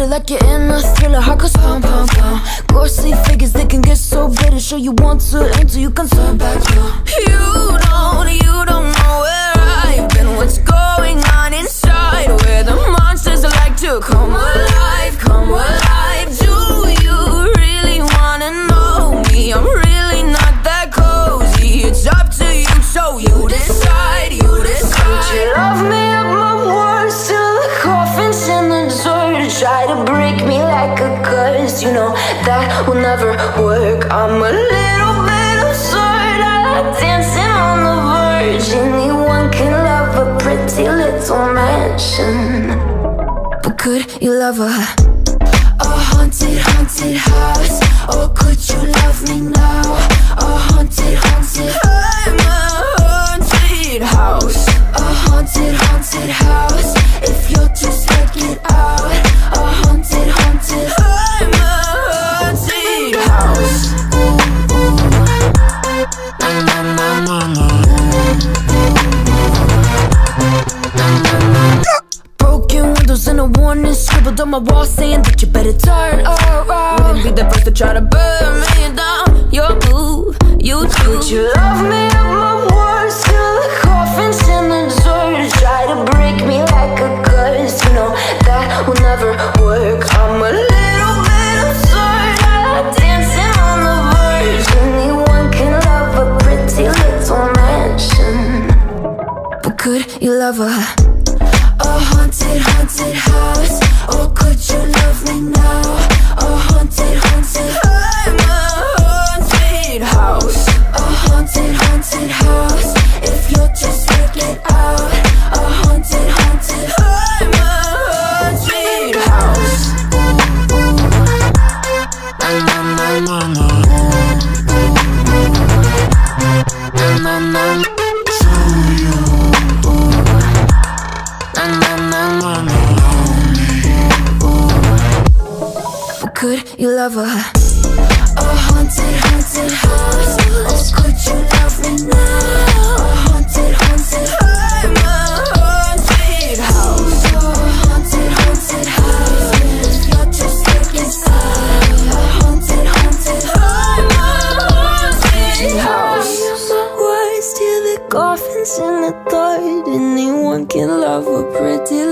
it like you're in a thriller. Heart goes pum pum pum. Ghostly figures, they can get so bitter. Sure you want to aim till you can turn back. You don't know where I've been. What's going on inside? Where the monsters like to come alive, come alive. Do you really wanna know me? I'm really not that cozy. It's up to you, so you decide, you decide. Could you love me at my worst till the coffin's in the dirt? Try to break me like a curse, you know that will never work. I'm a little bit absurd, I like dancing on the verge. Anyone can love a pretty little mansion, but could you love a haunted, haunted house? Or could you love me now? A haunted, haunted, I'm a haunted house. A haunted, haunted house. If you're just check it out. A haunted, haunted, I'm a haunted house. Broken windows and a warning scribbled on my wall saying that you better turn around. Wouldn't be the first to try to burn me down. You're blue, you too. Could you love me at my worst till the coffin's in the dirt? Try to break me like a curse, you know that will never work. I'm a little bit absurd, I like dancing on the verge. Anyone can love a pretty little mansion, but could you love a haunted, haunted house? Or could you love me now? A haunted, haunted, I'm a haunted house. A haunted, haunted house. If you'll just check it out. A haunted, haunted, I'm a haunted house. Could you love a haunted, haunted house? Or could you love me now? A haunted, haunted, I'm a haunted house. A haunted, haunted house. If you're just taking side. A haunted, haunted, I'm a haunted house. My words till the coffin's in the third. Anyone can love a pretty